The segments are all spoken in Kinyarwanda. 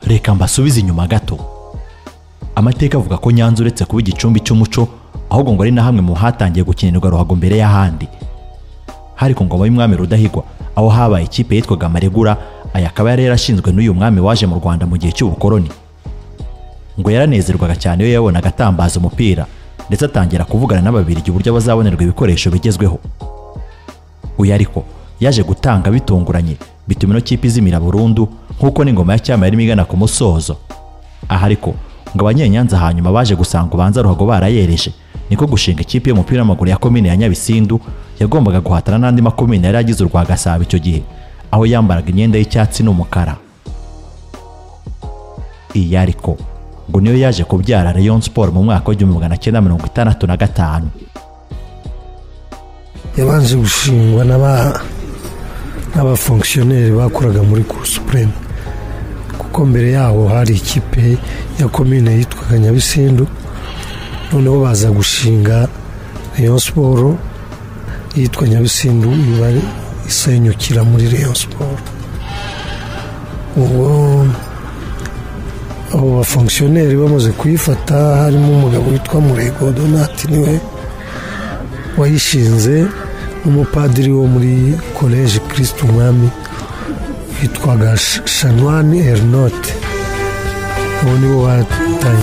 reka mbasubize inyuma gato. Amateka avuga ko Nyanza uretse kuba igicumbi cy'umuco ahubwo ngo ari na hamwe mu hatangiye gukinirwa ruhago mbere y'ahandi. Hari ku ngoma y'umwami Rudahigwa aho habaye ikipe yitwaga Maregura, aya akaba yari yarashinzwe n'uyu mwami waje mu Rwanda mu gihe cy'ubukoloni. Ngo yaranezerwaga cyane iyo yabonaga atambaza umupira ndetse atangira kuvugana n'ababirigi uburyo bazabonerwa ibikoresho bigezweho. Uyu ariko yaje gutanga bitunguranye bituma ino kipe izimira burundu nk'uko n'ingoma ya cyama yarimo igana ku musozo. Aha ariko ngo abanyenyanza hanyuma baje gusanga ubanza ruhago barayereje, niko gushinga ikipe y'umupira w'amaguru ya komine ya Nyabisindu yagombaga guhatana n'andi makomine yari agize urwa Gasabo icyo gihe, aho yambaraga imyenda y'icyatsi n'umukara. Iyi ariko ngo niyo yaje kubyara Rayon Sport mu mwaka wa 1965. Yabanje gushingwa n'abafonctionnaire bakoraga muri Cour Supreme, kuko mbere yaho hari ikipe ya komine yitwaga Nyabisindu, noneho baza gushinga Rayon Sport yitwa Nyabisindu ibari isenyukira muri Rayon Sport. Abo bafonctionnaire bamaze kuyifata harimo umugabo witwa Murego Donati niwe wayishinze, n'umupadiri wo muri Collège Kristo Umwami witwaga Chanoine Ernotte, uwo nibo batanye.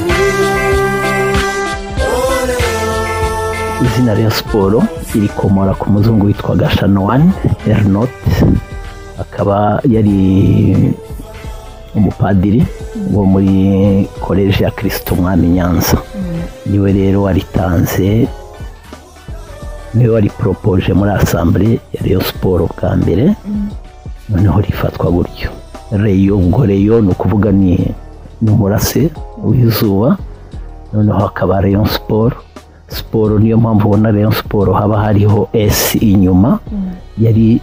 Izina Rayon Sport irikomora ku muzungu witwaga Chanoine Ernotte, akaba yari umupadiri wo muri Collège ya Kristo Umwami Nyanza. Niwe rero waritanze, niwe wari propoje muri assemblée ya Rayon Sport bwa mbere, noneho rifatwa gutyo. Rayon ni ukuvuga ni umurase w'izuba, noneho hakaba Rayon Sport. Sport niyo mpamvu ubona Rayon Sport haba hariho S inyuma. Yari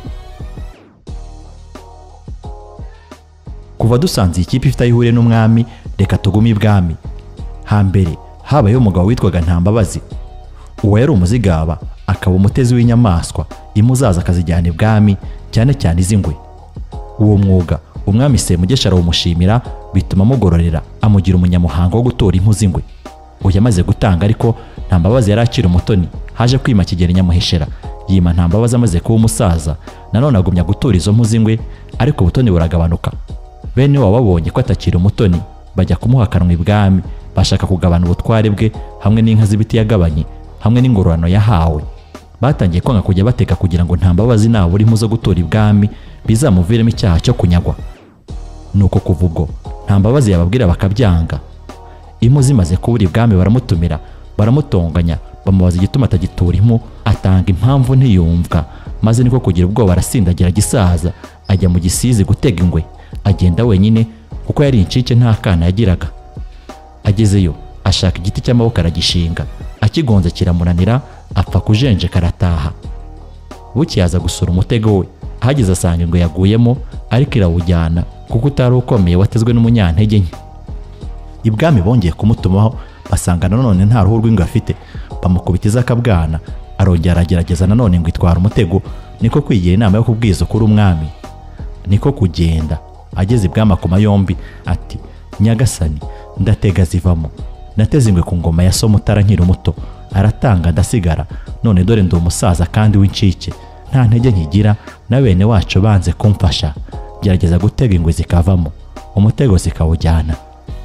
kuva dusanze ikipe ifite ihuriye n'umwami, reka tugume ibwami. Hambere habayeho umugabo witwaga Ntambabazi. Uwo yari umuzigaba, akaba umutezi w'inyamaswa imuzaza akazijyana ibwami, cyane cyane iz'ingwe. Uwo mwuga umwami Semugesha arawumushimira, bituma amugororera amugira umunyamuhango wo gutora impu z'ingwe. Uyu yamaze gutanga ariko Ntambabazi yari akiri umutoni, haje kwima Kigeli Nyamuheshera, yima Ntambabazi amaze kuba umusaza, nanone agumya gutora izo mpu z'ingwe, ariko ubutoni buragabanuka. Bene wababonye ko atakiri umutoni bajya kumuhakanwa ibwami, bashaka kugabana ubutware bwe hamwe n'inka z'ibiti yagabanye hamwe n'ingororano yahawe. Batangiye kwanga kujya bateka kugira ngo Ntambabazi nabura impu zo gutora ibwami bizamuviremo icyaha cyo kunyagwa. Nuko kuva ubwo Ntambabazi yababwira bakabyanga. Impu zimaze kubura ibwami baramutumira, baramutonganya, bamubaza igituma atagitura impu, atanga impamvu ntiyumvwa, maze niko kugira ubwoba arasindagira gisaza ajya mu Gisizi gutega ingwe. Agenda wenyine kuko yari incike nta kana yagiraga. Agezeyo ashaka igiti cy'amaboko aragishinga, akigonze kiramunanira, apfa kujenje karataha. Bukiyaza gusura umutego we, ahageze asanga ingwe yaguyemo, ariko irawujyana kuko utari ukomeye watezwe n'umunyantege nke. Ibwami bongeye kumutumaho, basanga nanone nta ruhu rw'ingwe afite, bamukubitiza akabwana, arongera aragerageza nanone ngo itwara umutego. Niko kwigira inama yo kubwiza kuri umwami, niko kugenda. Ageze ibwami akoma yombi ati, Nyagasani ndatega zivamo, nateze ingwe ku ngoma ya so Mutara nkiri muto, aratanga ndasigara, none dore ndi umusaza kandi w'incike, nta ntege nkigira, na bene wacu banze kumfasha, gerageza gutega ingwe zikavamo, umutego zikawujyana.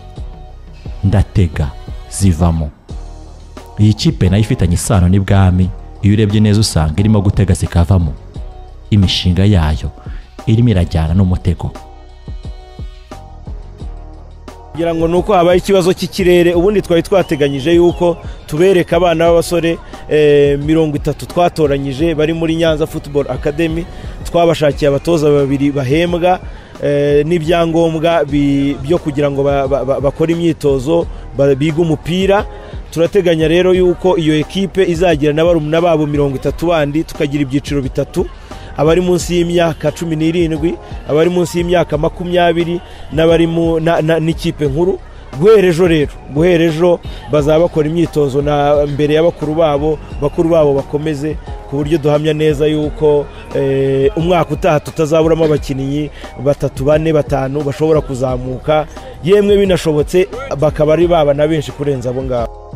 Ndatega zivamo. Iyi kipe nayo ifitanye isano n'ibwami, iyo urebye neza usanga irimo gutega zikavamo. Imishinga yayo irimo irajyana n'umutego. kugira ngo nuko habaye ikibazo cy'ikirere. Ubundi twari twateganyije yuko tubereka abana b'abasore 30 twatoranyije bari muri Nyanza Football Academy, twabashakiye abatoza babiri bahembwa n'ibyangombwa byo kugira ngo bakore imyitozo biga umupira. Turateganya rero yuko iyo ekipe izagira n'abarumuna babo 30 bandi, tukagira ibyiciro bitatu, abari munsi y'imyaka 17, abari munsi y'imyaka 20, n'abari n'ikipe nkuru. Guhera ejo bazaba bakora imyitozo na mbere y'abakuru babo bakomeze, ku buryo duhamya neza yuko umwaka utaha tutazaburamo abakinnyi 3, 4, 5 bashobora kuzamuka yemwe binashobotse bakaba ari baba na benshi kurenza abo ngabo.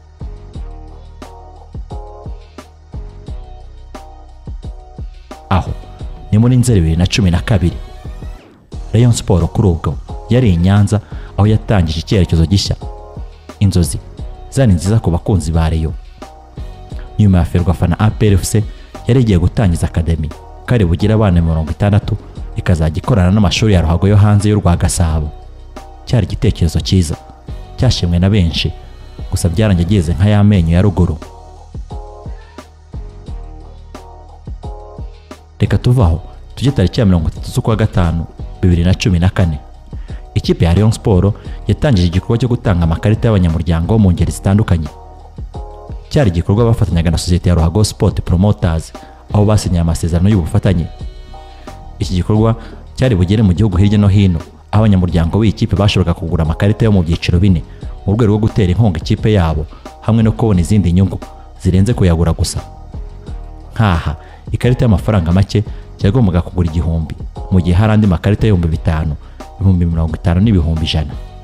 Aho ni muri Nzeri 2012 Rayon Sport kuri ubwo yari i Nyanza aho yatangije icyerekezo gishya. Inzozi zari nziza ku bakunzi ba Rayon. Nyuma ya Ferwafana APR FC yari igiye gutangiza academy kare bugira abana 60 ikazajya ikorana n'amashuri ya ruhago yo hanze y'u Rwagasabo. Cyari igitekerezo cyiza cyashimwe na benshi, gusa byarangegeze nka yamenyo ya ruguru. Reka tuvaho tujye tariki ya 30 z'ukwa gatanu 2014. Ikipe ya Rayon Sport yatangije igikorwa cyo gutanga amakarita y'abanyamuryango mu ngeri zitandukanye. Cyari igikorwa bafatanyaga na Societe ya Ruhago Sport Promoters aho basinye amasezerano y'ubufatanye. Iki gikorwa cyari bugere mu gihugu hirya no hino aho abanyamuryango b'ikipe bashoboraga kugura amakarita yo mu byiciro bine mu rwego rwo gutera inkunga ikipe yabo hamwe no kubona izindi nyungu zirenze kuyagura gusa. Nkaha ikarita y'amafaranga make cyagombaga kugura 1,000 mu gihe hari andi makarita y'ibihumbi 5, 50 n'ibihumbi 100.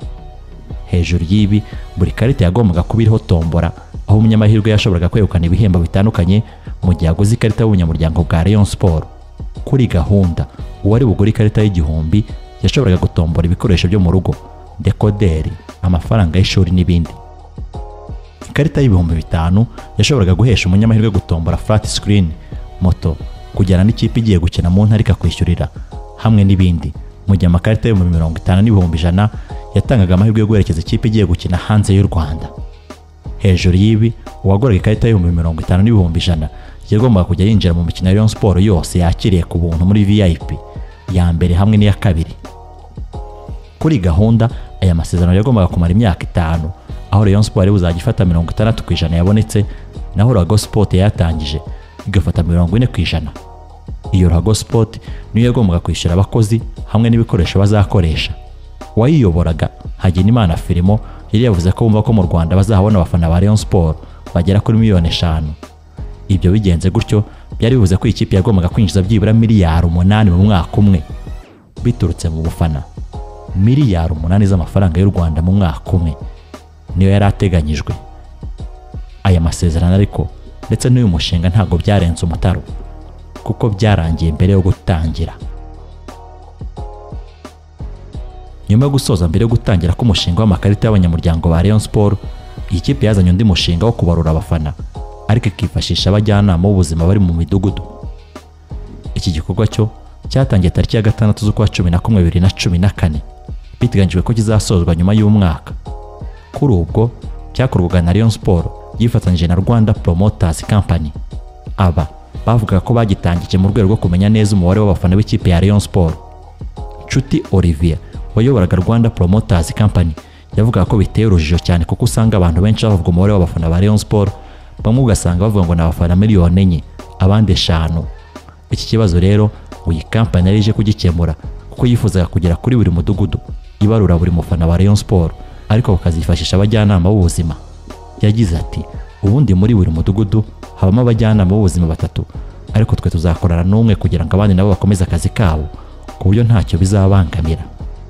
Hejuru y'ibi buri karita yagombaga kuba iriho tombora aho umunyamahirwe yashoboraga kwegukana ibihembo bitandukanye mu gihe aguze ikarita y'ubunyamuryango bwa Rayon Sport. Kuri gahunda uwari bugura ikarita y'1,000 yashoboraga gutombora ibikoresho byo mu rugo, dekoderi, amafaranga y'ishuri n'ibindi. Ikarita y'ibihumbi 5 yashoboraga guhesha umunyamahirwe gutombora flat screen, moto, kujyana n'ikipe igiye gukina mu ntara ikakwishyurira hamwe n'ibindi. Mu gihe amakarita yo mu 50 n'ibihumbi 100 yatangaga amahirwe yo guherekeza ikipe igiye gukina hanze y'u Rwanda. Hejuru y'ibi uwagoraga ikarita yo mu 50 n'ibihumbi 100 yagombaga kujya yinjira mu mikino ya Rayon Sport yose yakiriye ku buntu muri VIP ya mbere hamwe n'iya kabiri. Kuri gahunda aya masezerano yagombaga kumara imyaka 5 aho Rayon Sport buzajya ifata 60% yabonetse naho Ruhago Sport yatangije igafata 40%. Iyo Ruhago Sport niyo yagombaga kwishyura abakozi hamwe n'ibikoresho bazakoresha. Wayiyoboraga Hagenimana Filimo yari yavuze ko bumva ko mu Rwanda bazahabona abafana ba Rayon Sport bagera kuri 5 miliyoni. Ibyo bigenze gutyo byari bivuze ko ikipe yagombaga kwinjiza byibura miliyari 8 mu mwaka umwe biturutse mu bufana. Miliyari 8 z'amafaranga y'u Rwanda mu mwaka umwe niyo yari ateganyijwe. Aya masezerano ariko ndetse n'uyu mushinga ntago byarenze umutaro kuko byarangiye mbere yo gutangira. Nyuma yo gusoza mbere yo gutangira ko umushinga w'amakarita y'abanyamuryango ba Rayon Sport, iyi kipe yazanye undi mushinga wo kubarura abafana ariko ikifashisha abajyanama b'ubuzima bari mu midugudu. Iki gikorwa cyo cyatangiye tariki ya 6 z'ukwa 11 2014 biteganyijwe ko kizasozwa nyuma y'umwaka. Kuri ubwo cyakorwaga na Rayon Sport yifatanyije na Rwanda Promoters Company. Aba bavuga ko bagitangije mu rwego rwo kumenya neza umubare w'abafana b'ikipe ya Rayon Sport. Nshuti Olivier wayoboraga Rwanda Promoters Company yavuga ko biteye urujijo cyane kuko usanga abantu benshi bavuga umubare w'abafana ba Rayon Sport, bamwe ugasanga bavuga ngo n'abafana 4 miliyoni abandi 5. Iki kibazo rero uyi company yarije kugikemura kuko yifuzaga kugera kuri buri mudugudu ibarura buri mufana wa Rayon Sport ariko bakazifashisha abajyanama b'ubuzima. Yagize ati ubundi muri buri mudugudu habamo abajyanama b'ubuzima 3 ariko twe tuzakorana n'umwe kugira ngo abandi nabo bakomeze akazi kabo ku buryo ntacyo bizabangamira.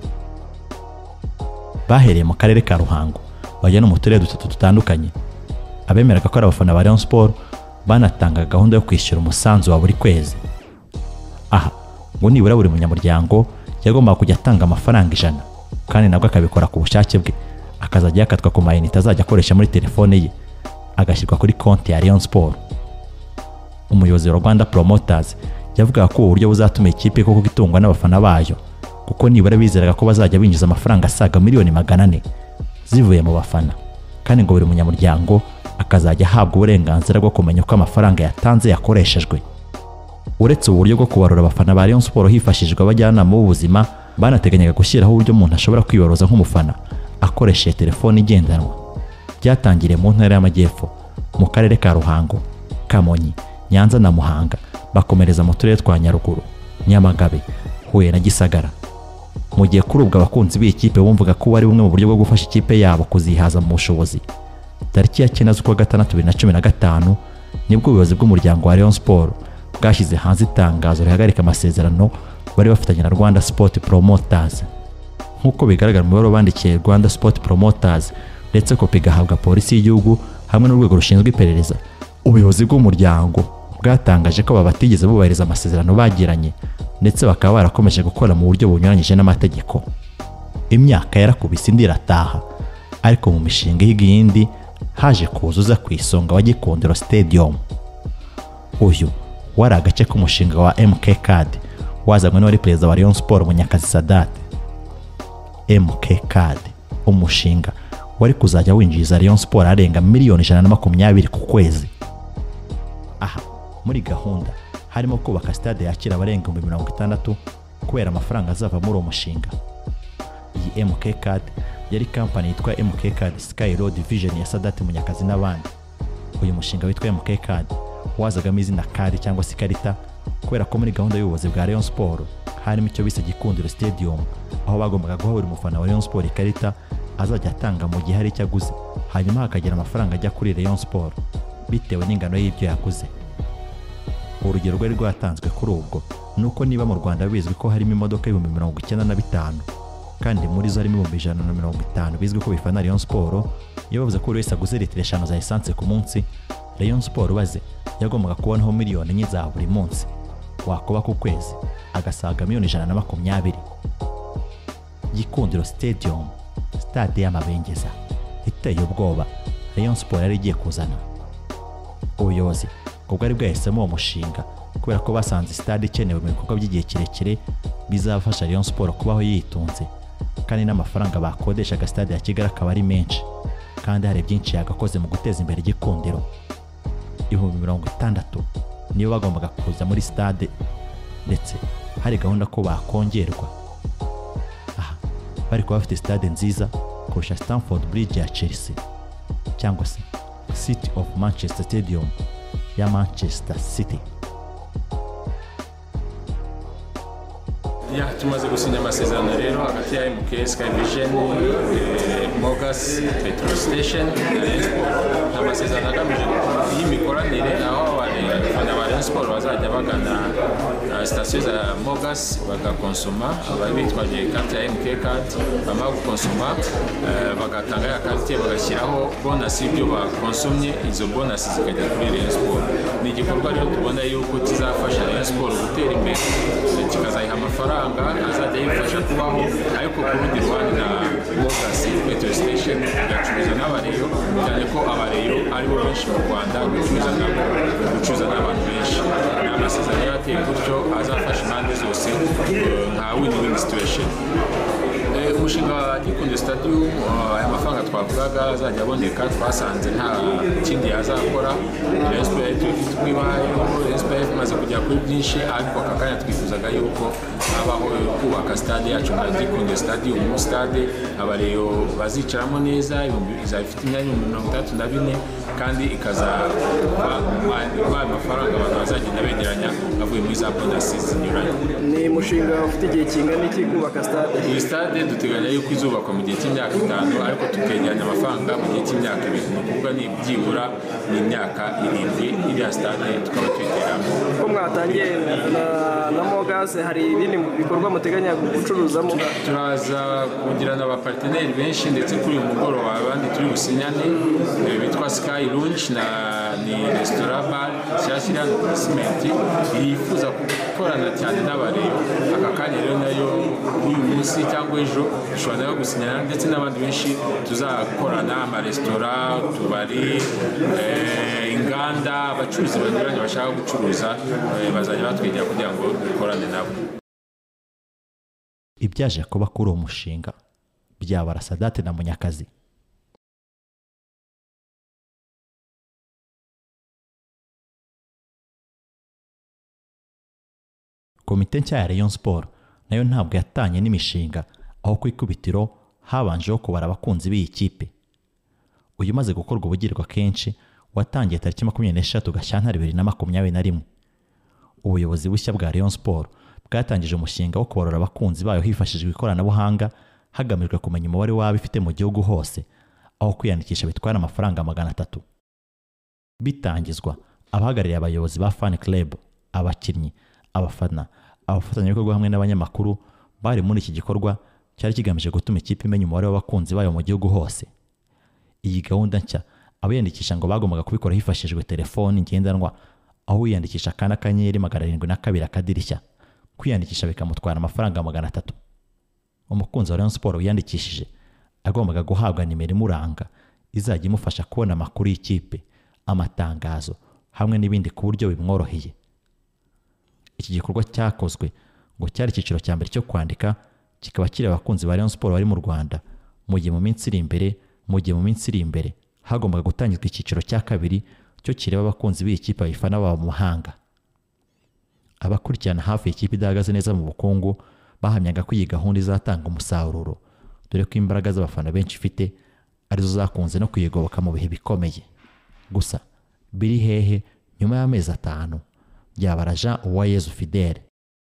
Bahereye mu karere ka Ruhango bajya no mu turere 3 dutandukanye. Abemeraga ko ari abafana ba Rayon Sport banatanga gahunda yo kwishyura umusanzu wa buri kwezi. Aha ngo nibura buri munyamuryango yagombaga kujya atanga amafaranga 100 kandi nabwo akabikora ku bushake bwe, akazajya yakatwa ku mayinite azajya akoresha muri telefone ye agashyirwa kuri konti ya Rayon Sport. Umuyobozi wa Rwanda Promoters yavuga ko uburyo buzatuma ikipe koko gitungwa n'abafana bayo kuko nibura bizeraga ko bazajya binjiza amafaranga asaga 400 million zivuye mu bafana, kandi ngo buri munyamuryango akazajya ahabwa uburenganzira bwo kumenya uko amafaranga yatanze yakoreshejwe. Uretse uburyo bwo kubarura abafana ba Rayon Sport hifashishijwe abajyanama b'ubuzima, banateganyaga gushyiraho uburyo umuntu ashobora kwibaruza nk'umufana akoresheje telefone igendanwa. Byatangiriye mu ntara y'Amajyepfo, mu karere ka Ruhango, Kamonyi, Nyanza na Muhanga, bakomereza mu turere twa Nyaruguru, Nyamagabe, Huye na Gisagara. Mu gihe kuri ubwo abakunzi b'ikipe bumvaga ko ari bumwe mu buryo bwo gufasha ikipe yabo kuzihaza mu bushobozi. Tariki ya 9 z'ukwa 6 2015 nibwo ubuyobozi bw'umuryango wa Rayon Sport bwashyize hanze itangazo rihagarika amasezerano bari bafitanye na Rwanda Sport Promoters. nk'uko bigaragara mu ibaruwa bandikiye Rwanda Sport Promoters ndetse kopi igahabwa polisi y'igihugu hamwe n'urwego rushinzwe iperereza. Ubuyobozi bw'umuryango bwatangaje ko batigeze bubahiriza amasezerano bagiranye ndetse bakaba barakomeje gukora mu buryo bunyuranyije n'amategeko. Imyaka yarakubise indi irataha, ariko mu mishinga y'iyindi haje kuzuza ku isonga wa Gikundiro Stadium. Uyu wari agace k'umushinga wa MK Card wazanywe n'uwari perezida wa Rayon Sport Munyakazi Sadat. MK Card, umushinga wari kuzajya winjiza Rayon Sport arenga miliyoni 120 ku kwezi. Aha muri gahunda harimo kubaka stade yakira abarenga 60 kubera amafaranga azava muri uwo mushinga. Iyi MK Card yari company yitwa MK Card Sky Road Division ya Sadat Munyakazi n'abandi. Uyu mushinga witwa MK Card wazagamo izina Card cyangwa se ikarita kubera ko muri gahunda y'ubuyobozi bwa Rayon Sport harimo icyo bise Gikundiro Stadium, aho bagombaga guha buri mufana wa Rayon Sport ikarita azajya atanga mu gihe hari icyo aguze, hanyuma hakagira amafaranga ajya kuri Rayon Sport bitewe n'ingano y'ibyo yaguze. Urugero rwari rwatanzwe kuri ubwo nuko niba mu Rwanda bizwi ko harimo imodoka 95,000 kandi muri zo harimo 150 bizwi ko bifana Rayon Sport, iyo bavuze ko buri wese aguze litiro 5 za essence ku munsi, Rayon Sport baze yagombaga kubonaho miliyoni enye za buri munsi, wakuba ku kwezi agasaga miliyoni 120. Gikundiro Stadium, stade y'amabengeza iteye ubwoba Rayon Sport yari igiye kuzana. Ubuyobozi bwari bwahisemo uwo mushinga kubera ko basanze stade ikenewe mu bikorwa by'igihe kirekire bizafasha Rayon Sport kubaho yitunze, kandi n'amafaranga bakodeshaga stade ya Kigali akaba ari menshi, kandi hari byinshi yagakoze mu guteza imbere Gikundiro. 60,000 niyo bagombaga kuza muri stade, ndetse hari gahunda ko bakongerwa. Aha bari kuba bafite stade nziza kurusha Stamford Bridge ya Chelsea cyangwa se City of Manchester Stadium ya Manchester City. Tumaze gusinya amasezerano rero hagati ya MK Sky Vision, Mogas Petrol Station na Rayon Sport. Amasezerano agamije y'imikoranire aho abafana ba Rayon Sport bazajya bagana station za Mogas bagakonsoma, abari bitwaje carte ya MK Card bamara gukonsoma bagatanga ya carte bagashyiraho bonus y'ibyo bakonsomye, izo bonus zikajya kuri Rayon Sport. Ni igikorwa rero tubona yuko kizafasha Rayon Sport gutera imbere, kikazayiha amafaranga azajya yifasha kubaho, ariko ku rundi ruhande na Mogas Petrol Station igacuruza n'abareyo, cyane ko abareyo aribo benshi mu Rwanda, gucuruza n'abantu benshi. Amasezerano yateye gutyo azafasha impande zose nka win-win situation. Umushinga wa Gikundiro Stadium, aya mafaranga twavugaga azajya aboneka, twasanze nta kindi yazakora. Rayon Sport yari ifite kwibayo, Rayon Sport imaze kujya kuri byinshi, ariko aka kanya twifuzaga yuko habaho kubaka stade yacu nka Gikundiro Stadium, stade abareyo bazicaramo neza, izaba ifite imyanya 34 kandi ikazaba amafaranga abantu bazagenda begeranya avuye muri za bonus zinyuranye. Ni umushinga ufite igihe kingana iki kubaka stade? Iyi stade duteganya yuko izubakwa mu gihe cy'imyaka 5, ariko tukegeranya amafaranga mu gihe cy'imyaka 2, ni ukuvuga ni byibura ni imyaka 7 iriya stade tukaba twegeramo. Ko mwatangiye na Mogas, hari ibindi bikorwa muteganya gucuruzamo? Turaza kugirana abaparteneri benshi, ndetse kuri uyu mugoroba abandi turi businyane bitwa Sky Lounge ni restaurant bar cyashyira cement yifuza gukorana cyane n'abareyo. Aka kanya rero nayo uyu munsi cyangwa ejo dushobora no gusinyana, ndetse n'abandi benshi tuzakorana, amaresitora, tubari, inganda, abacuruzi banyuranye bashaka gucuruza bazajya batwegera kugira ngo dukorane nabo. Ibyaje kuba kuri uwo mushinga byabara Sadat na Munyakazi. Komite nshya ya Rayon Sport nayo ntabwo yatanye n'imishinga, aho ku ikubitiro habanjeho kubara abakunzi b'iyi kipe. Uyu maze gukorwa ubugirwa kenshi watangiye tariki 26 Gashyantare 2021. Ubuyobozi bushya bwa Rayon Sport bwatangije umushinga wo kubarura abakunzi bayo hifashishijwe ikoranabuhanga, hagamijwe kumenya umubare w'abifite mu gihugu hose, aho kwiyandikisha bitwara amafaranga 300. Bitangizwa abahagarariye abayobozi ba fan club, abakinnyi, abafana, abafatanyabikorwa hamwe n'abanyamakuru bari muri iki gikorwa, cyari kigamije gutuma ikipe imenya umubare w'abakunzi bayo mu gihugu hose. Iyi gahunda nshya abayandikisha ngo bagombaga kubikora hifashishijwe telefoni ngendanwa, aho wiyandikisha kana kanyenyeri 702 akadirishya. Kwiyandikisha bikamutwara amafaranga 300. Umukunzi wa Rayon Sport wiyandikishije agombaga guhabwa nimero imuranga izajya imufasha kubona amakuru y'ikipe, amatangazo hamwe n'ibindi ku buryo bimworoheye. Iki gikorwa cyakozwe ngo cyari icyiciro cya mbere cyo kwandika, kikaba kiri abakunzi ba Rayon Sport bari mu Rwanda, mu gihe mu minsi iri imbere hagombaga gutangizwa icyiciro cya kabiri cyo kireba abakunzi b'ikipe bayifana baba mu mahanga. Abakurikirana hafi ikipe idahagaze neza mu bukungu bahamyaga ko iyi gahunda izatanga umusaruro, dore ko imbaraga z'abafana benshi ifite arizo zakunze no kuyigoboka mu bihe bikomeye. Gusa biri hehe nyuma y'amezi 5 byabara Jean Uwayezu Fidèle.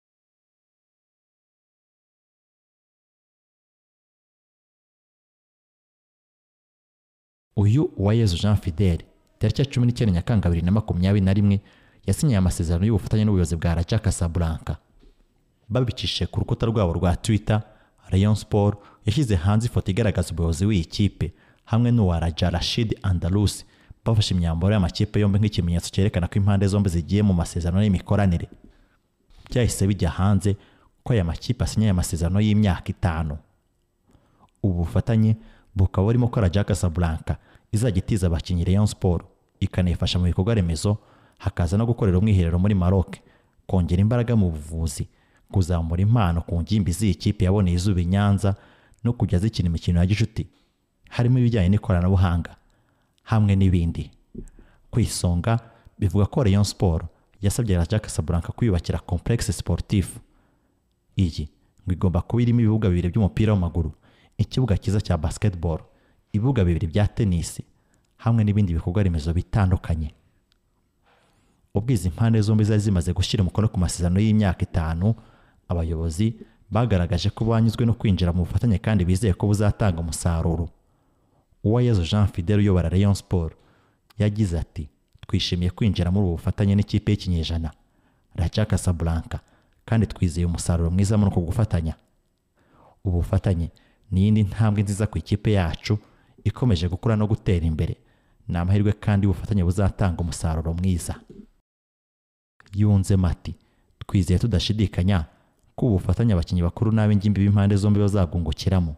Uyu Uwayezu Jean Fidèle tariki 19 Nyakanga 2021 yasinyiye amasezerano y'ubufatanye n'ubuyobozi bwa Raja Casablanca. Babicishije ku rukuta rwabo rwa Twitter, Rayon Sport yashyize hanze ifoto igaragaza ubuyobozi w'iyi kipe hamwe n'uwa Raja Rashid Andalus bafashe imyambaro y'amakipe yombi nk'ikimenyetso cyerekana ko impande zombi zigiye mu masezerano y'imikoranire. Byahise bijya hanze ko aya makipe asinyiye amasezerano y'imyaka 5. Ubu bufatanye bukaba burimo ko Raja Casablanca izajya itiza abakinnyi Rayon Sport, ikanifasha mu bikorwa remezo, hakaza no gukorera umwiherero muri Maroc, kongera imbaraga mu buvuzi, kuzamura impano ku ngimbi z'ikipe yaboneye izuba Nyanza no kujya zikina imikino ya gicuti harimo ibijyanye n'ikoranabuhanga hamwe n'ibindi. Kwisonga bivuga ko Rayon Sport yasabye Raja Casablanca kwiyubakira complexe sportif. Iyi ngo igomba kuba irimo ibibuga 2 by'umupira w'amaguru, ikibuga cyiza cya basketball, ibibuga 2 bya tennis hamwe n'ibindi bikorwa remezo bitandukanye. Ubwiza impande zombi zari zimaze gushyira umukono ku masezerano y'imyaka 5, abayobozi bagaragaje ko banyuzwe no kwinjira mu bufatanye kandi bizeye ko buzatanga umusaruro. Uwayezu Jean Fidèle uyobora Rayon Sport yagize ati, twishimiye kwinjira muri ubu bufatanye n'ikipe y'ikinyejana Raja Casablanca kandi twizeye umusaruro mwiza muri uko gufatanya. Ubu bufatanye ni iyindi ntambwe nziza ku ikipe yacu ikomeje gukura no gutera imbere. Ni amahirwe kandi ubufatanye buzatanga umusaruro mwiza. Yunze mati, twizeye tudashidikanya ko ubufatanye abakinnyi bakuru n'ab'ingimbi b'impande zombi bazagungukiramo.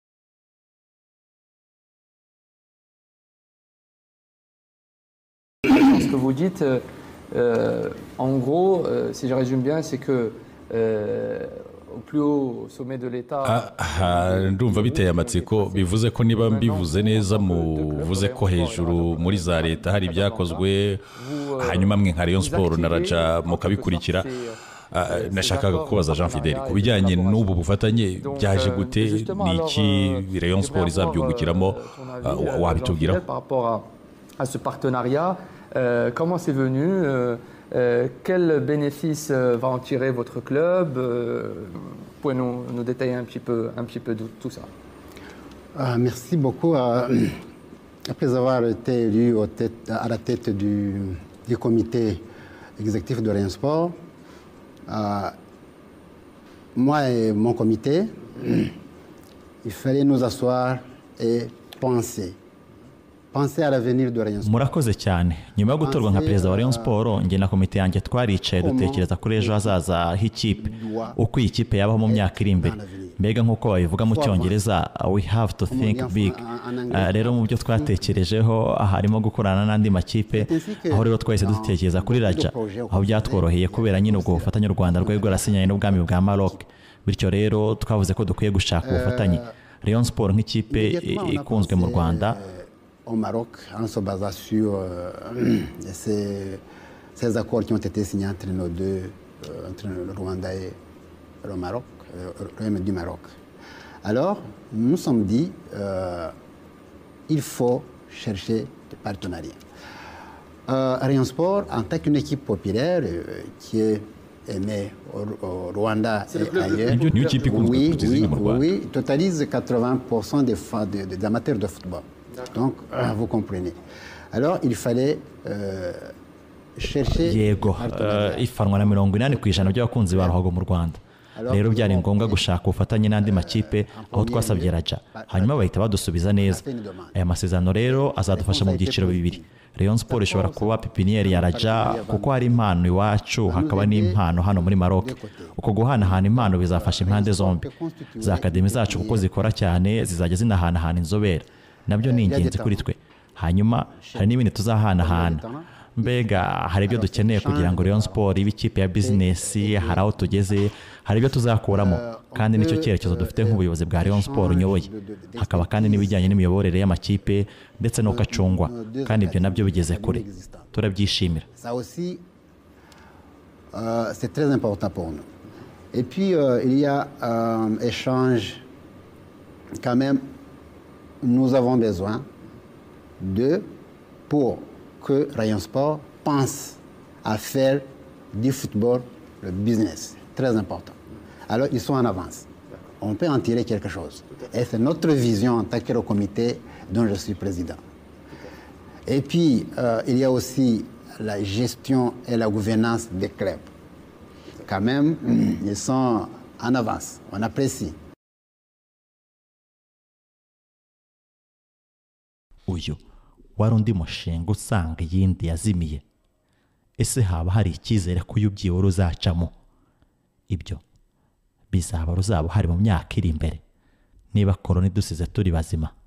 Ce que vous dites, en gros, si je résume bien, c'est que au plus haut sommet de l'État. Ndumva biteye amatsiko, bivuze ko niba mbivuze neza muvuze ko hejuru muri za leta hari ibyakozwe, hanyuma mwe nka Rayon Sport na Raja mukabikurikira. Nashakaga kubaza Jean Fidèle ku bijyanye n'ubu bufatanye byaje gute, n'iki Rayon Sport izabyungukiramo, wabitubwira par rapport à ce partenariat, comment c'est venu, quel bénéfice va en tirer votre club, pouvez nous détailler un petit peu de tout ça. Merci beaucoup. Après avoir été élu à la tête du comité exécutif de Rayon Sport, moi et mon comité, il fallait nous asseoir et penser à l'avenir de Rayon Sport. Murakoze cyane. Nyuma yo gutorwa nka perezida wa Rayon Sport, nge na komite yanjye twaricaye dutekereza kuri ejo hazaza h'ikipe, uko iyi kipe yabaho mu myaka iri imbere. Mbega nk'uko babivuga mu Cyongereza, we have to think big. Rero mu byo twatekerejeho harimo gukorana n'andi makipe, aho rero twahise dutekereza kuri Raja, aho byatworoheye kubera nyine ubwo bufatanye u Rwanda rwari rwarasinyanye n'ubwami bwa Maroc. Bityo rero twavuze ko dukwiye gushaka ubufatanye. Rayon Sport nk'ikipe ikunzwe mu Rwanda au Maroc en se basant sur ces accords qui ont été signés entre nos deux, entre le Rwanda et le Maroc, le Royaume du Maroc. Alors, nous nous sommes dit, il faut chercher des partenariats. Rayon Sport, en tant qu'une équipe populaire qui est née au Rwanda et ailleurs, oui, totalise 80% des amateurs de football. Donc, vous comprenez. Alors, il fallait chercher. Yego, ifanwa na 80% by'abakunzi ba ruhago mu Rwanda. rero byari ngombwa gushaka ubufatanye n'andi makipe aho twasabye Raja hanyuma bahita badusubiza neza. Aya masezerano rero azadufasha mu byiciro bibiri. Rayon Sport ishobora kuba pipiniere ya Raja kuko hari impano iwacu hakaba n'impano hano muri Maroc. Uko guhanahana impano bizafasha impande zombi. Za akademi zacu kuko zikora cyane zizajya zinahanahana inzobere, nabyo ni ingenzi kuri twe. Hanyuma hari n'ibindi tuzahanahana. Mbega hari ibyo dukeneye kugira ngo Rayon Sport ibe ikipe ya business, hari aho tugeze, hari ibyo tuzakuramo, kandi nicyo cyerekezo dufite nk'ubuyobozi bwa Rayon Sport nyoboye. Hakaba kandi n'ibijyanye n'imiyoborere y'amakipe ndetse no kacungwa, kandi ibyo nabyo bigeze kure, turabyishimira. Ça aussi c'est très important pour nous. Et puis il y a échange quand même, nous avons besoin pour que Rayon Sport pense à faire du football le business. Très important. Alors, ils sont en avance. On peut en tirer quelque chose. Et c'est notre vision en tant que comité dont je suis président. Et puis, il y a aussi la gestion et la gouvernance des clubs. Quand même, ils sont en avance. On apprécie. Uyu wari undi mushinga usanga iyindi yazimiye. Ese haba hari icyizere ko uyu byibura uzacamo? Ibyo bizaba ruzaba hari mu myaka iri imbere niba korona idusize turi bazima.